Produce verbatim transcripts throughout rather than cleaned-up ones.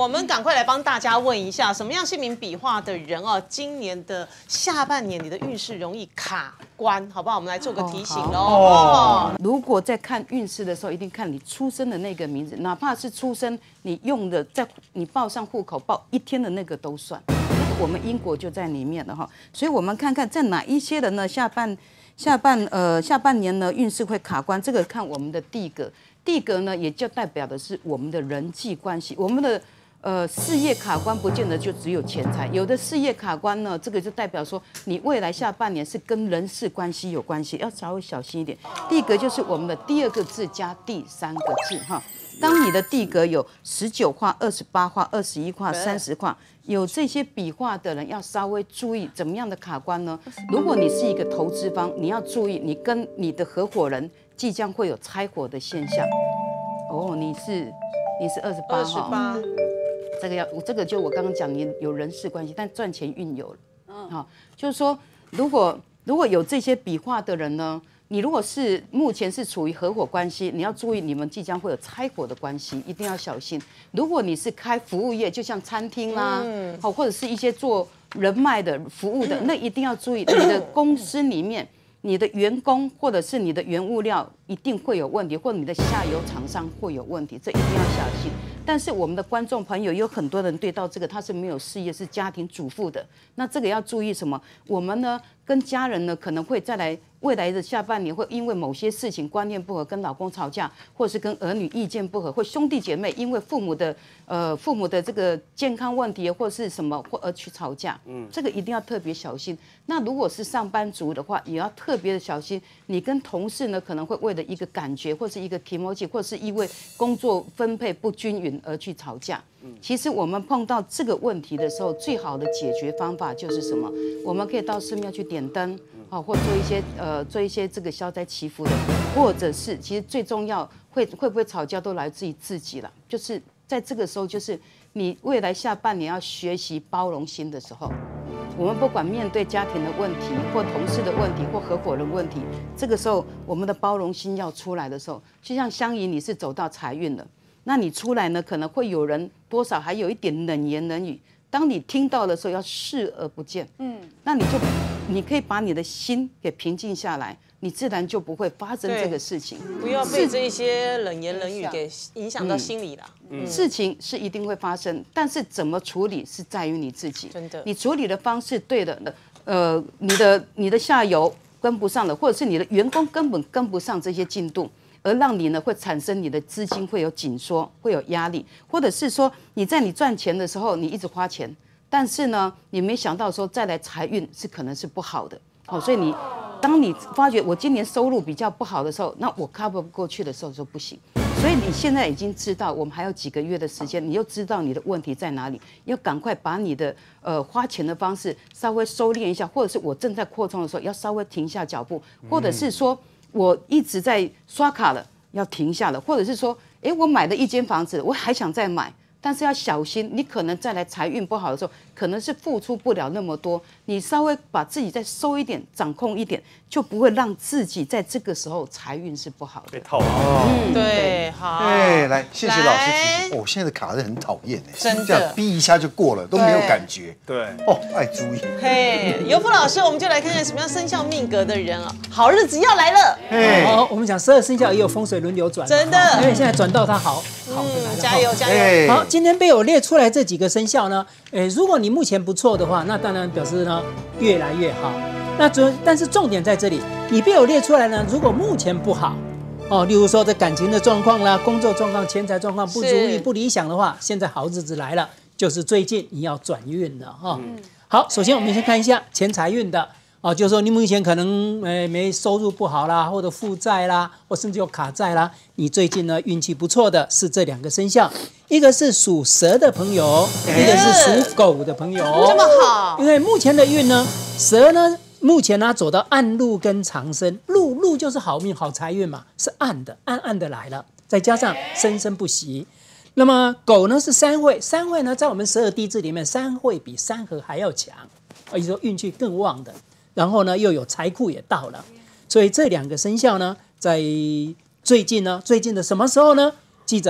我们赶快来帮大家问一下，什么样姓名笔画的人哦，今年的下半年你的运势容易卡关，好不好？我们来做个提醒喽。哦， 如果在看运势的时候，一定看你出生的那个名字，哪怕是出生你用的，在你报上户口报一天的那个都算，我们因果就在里面了哈。所以我们看看在哪一些人呢，下半下半呃下半年呢运势会卡关，这个看我们的地格。地格呢，也就代表的是我们的人际关系，我们的呃事业卡关，不见得就只有钱财，有的事业卡关呢，这个就代表说你未来下半年是跟人事关系有关系，要稍微小心一点。地格就是我们的第二个字加第三个字哈。当你的地格有十九画、二十八画、二十一画、三十画，有这些笔画的人要稍微注意怎么样的卡关呢？如果你是一个投资方，你要注意你跟你的合伙人即将会有拆伙的现象。哦，你是你是二十八号，二十八，这个要这个就我刚刚讲，你有人事关系，但赚钱运有了。嗯，好，就是说，如果如果有这些笔画的人呢，你如果是目前是处于合伙关系，你要注意你们即将会有拆伙的关系，一定要小心。如果你是开服务业，就像餐厅啦，嗯，好，或者是一些做人脉的服务的，那一定要注意你的公司里面。你的员工或者是你的原物料一定会有问题，或者你的下游厂商会有问题，这一定要小心。但是我们的观众朋友有很多人对到这个他是没有事业，是家庭主妇的，那这个要注意什么？我们呢跟家人呢可能会再来未来的下半年会因为某些事情观念不合，跟老公吵架，或是跟儿女意见不合，或兄弟姐妹因为父母的呃父母的这个健康问题或是什么或而去吵架，嗯，这个一定要特别小心。那如果是上班族的话，也要特别的小心。你跟同事呢可能会为了一个感觉，或是一个 kimochi， 或是因为工作分配不均匀而去吵架。其实我们碰到这个问题的时候，最好的解决方法就是什么？我们可以到寺庙去点灯，啊，或做一些呃做一些这个消灾祈福的，或者是其实最重要会会不会吵架都来自于自己了。就是在这个时候，就是你未来下半年要学习包容心的时候。我们不管面对家庭的问题，或同事的问题，或合伙人问题，这个时候我们的包容心要出来的时候，就像香姨你是走到财运了，那你出来呢，可能会有人多少还有一点冷言冷语，当你听到的时候要视而不见，嗯，那你就你可以把你的心给平静下来，你自然就不会发生这个事情， 不要被这一些冷言冷语给影响到心里了。 嗯、事情是一定会发生，但是怎么处理是在于你自己。 真的， 你处理的方式对的，呃，你的你的下游跟不上了，或者是你的员工根本跟不上这些进度，而让你呢会产生你的资金会有紧缩，会有压力，或者是说你在你赚钱的时候你一直花钱，但是呢你没想到说再来财运是可能是不好的，哦，所以你当你发觉我今年收入比较不好的时候，那我 cover 不过去的时候就不行。所以你现在已经知道，我们还有几个月的时间，你又知道你的问题在哪里，要赶快把你的呃花钱的方式稍微收敛一下，或者是我正在扩充的时候，要稍微停下脚步，或者是说我一直在刷卡了，要停下了，或者是说，哎，我买了一间房子，我还想再买，但是要小心，你可能再来财运不好的时候，可能是付出不了那么多，你稍微把自己再收一点，掌控一点，就不会让自己在这个时候财运是不好的。 被套牢。嗯， 对，好。 对，来，谢谢老师提醒。哦，现在的卡是很讨厌哎， 真的， 这样逼一下就过了，都没有感觉。 对， 哦，爱注意。 嘿，尤福老师，我们就来看看什么样生肖命格的人啊，好日子要来了。 哎， 好，我们讲十二生肖也有风水轮流转， 真的， 因为现在转到它好，好的来了， 加油加油。 好，今天被我列出来这几个生肖呢，诶，如果你目前不错的话，那当然表示呢越来越好。那主，但是重点在这里，你被我列出来呢，如果目前不好，哦，例如说这感情的状况啦、工作状况、钱财状况不如意、不理想的话，现在好日子来了，就是最近你要转运了哈。嗯、好，首先我们先看一下钱财运的。哦，就是说你目前可能呃没收入不好啦，或者负债啦，或甚至有卡债啦。你最近呢运气不错的是这两个生肖，一个是属蛇的朋友，一个是属狗的朋友。 这么好， 因为目前的运呢，蛇呢目前呢走到暗路跟长生，路路就是好命好财运嘛，是暗的，暗暗的来了，再加上生生不息。那么狗呢是三会，三会呢在我们十二地支里面，三会比三合还要强，也就是说运气更旺的。然后呢，又有财库也到了，所以这两个生肖呢，在最近呢，最近的什么时候呢？记着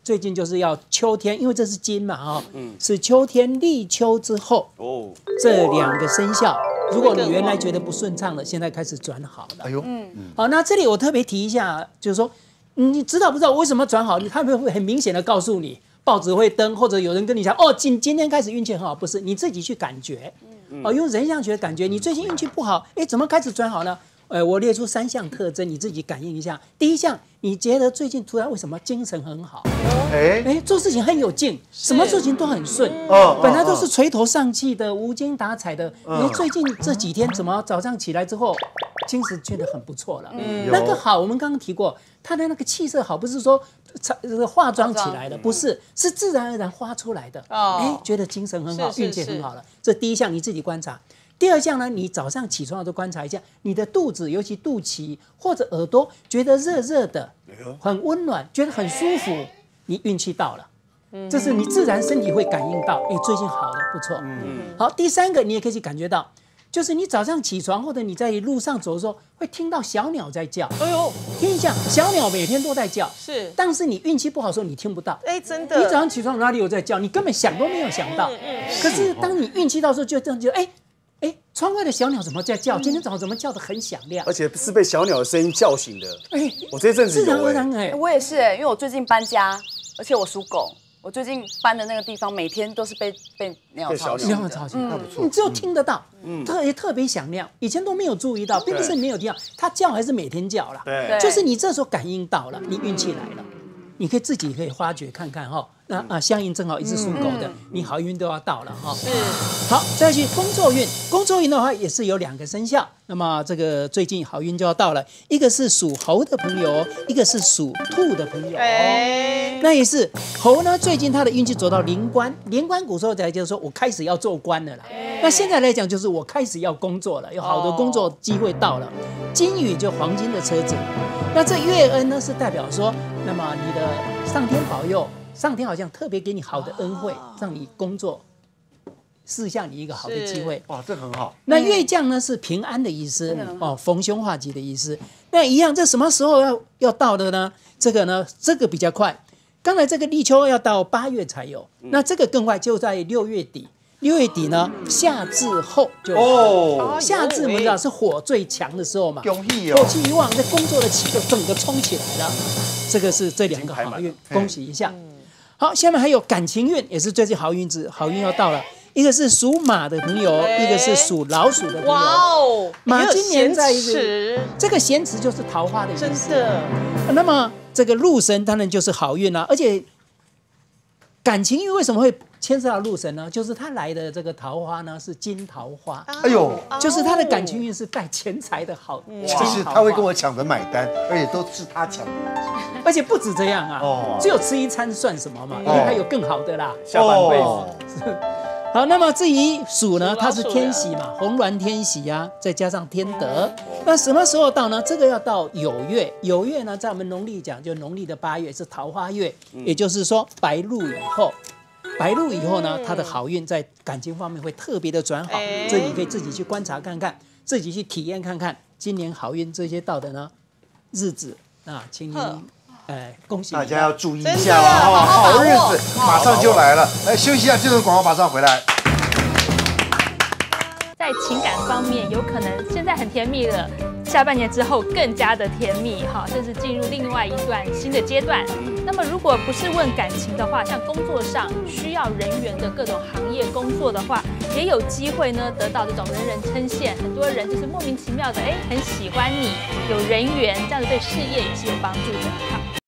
最近就是要秋天，因为这是金嘛，哈，嗯，是秋天立秋之后，哦，这两个生肖，如果你原来觉得不顺畅的，现在开始转好了。哎呦，嗯，好，那这里我特别提一下，就是说，你知道不知道为什么转好？他们会很明显的告诉你，报纸会登，或者有人跟你讲，哦，今今天开始运气很好，不是你自己去感觉，哦，用人相学感觉，你最近运气不好，哎，怎么开始转好呢？呃，我列出三项特征，你自己感应一下。第一项，你觉得最近突然为什么精神很好？哎哎，做事情很有劲，什么事情都很顺。哦，本来都是垂头丧气的、无精打采的，哎，最近这几天怎么早上起来之后，精神觉得很不错了？嗯，那个好，我们刚刚提过，他的那个气色好，不是说化妆起来的，不是，是自然而然发出来的。哦，哎，觉得精神很好，运气很好了。这第一项你自己观察。第二项呢，你早上起床都观察一下，你的肚子，尤其肚脐或者耳朵，觉得热热的，很温暖，觉得很舒服，你运气到了。这是你自然身体会感应到，哎，最近好了，不错。好，第三个你也可以去感觉到，就是你早上起床或者你在路上走的时候，会听到小鸟在叫。哎呦，听一下，小鸟每天都在叫，是，但是你运气不好的时候你听不到。哎，真的，你早上起床哪里有在叫，你根本想都没有想到。可是当你运气到的时候，就这样觉得，哎。哎，窗外的小鸟怎么在叫？今天早上怎么叫得很响亮？ 而且是被小鸟的声音叫醒的。哎，我这阵子自然而然哎， 我也是哎，因为我最近搬家，而且我属狗，我最近搬的那个地方每天都是被被鸟吵醒。 鸟吵醒，那不错。你只有听得到，特别特别响亮，以前都没有注意到，并不是没有听到，它叫还是每天叫啦。对，就是你这时候感应到了，你运气来了，你可以自己可以发掘看看哈。那啊，相应正好也是属狗的，你好运都要到了哈。是，好，再去工作运，工作运的话也是有两个生肖，那么这个最近好运就要到了，一个是属猴的朋友，一个是属兔的朋友。哎，那也是猴呢，最近他的运气走到灵官，灵官古时候才就是说我开始要做官了啦。那现在来讲就是我开始要工作了，有好的工作机会到了。金羽就黄金的车子，那这月恩呢是代表说，那么你的上天保佑。上天好像特别给你好的恩惠，让你工作赐下你一个好的机会。 哇，这很好。 那月将呢是平安的意思，哦，逢凶化吉的意思。那一样，这什么时候要要到的呢？这个呢，这个比较快。刚才这个立秋要到八月才有，那这个更快，就在六月底。六月底呢，夏至后就哦，夏至我们知道是火最强的时候嘛，火气一旺，这工作的气就整个冲起来了。这个是这两个好运，恭喜一下。好，下面还有感情运，也是最近好运子，好运要到了。一个是属马的朋友，一个是属老鼠的朋友。哇哦，马今年在这个咸池就是桃花的意思。真的。那么这个禄神当然就是好运啦，而且感情运为什么会牵涉到禄神呢？就是他来的这个桃花呢是金桃花。哎呦，就是他的感情运是带钱财的好。 就是他会跟我抢着买单，而且都是他抢的。 而且不止这样啊，哦、只有吃一餐算什么嘛？因为还有更好的啦， 下半辈子。 哦、好，那么至于鼠呢，它是天喜嘛，红鸾天喜啊，再加上天德。那什么时候到呢？这个要到酉月，酉月呢，在我们农历讲，就农历的八月是桃花月，嗯、也就是说白露以后，白露以后呢，它的好运在感情方面会特别的转好，欸、这你可以自己去观察看看，自己去体验看看，今年好运这些到的呢日子啊，请你。哎，恭喜大家要注意一下哦！好日子马上就来了，来休息一下，这段广告马上回来。 在情感方面，有可能现在很甜蜜了，下半年之后更加的甜蜜哈，甚至进入另外一段新的阶段。那么，如果不是问感情的话，像工作上需要人员的各种行业工作的话，也有机会呢得到这种人人称羡，很多人就是莫名其妙的哎很喜欢你，有人缘，这样子对事业也是有帮助的。好。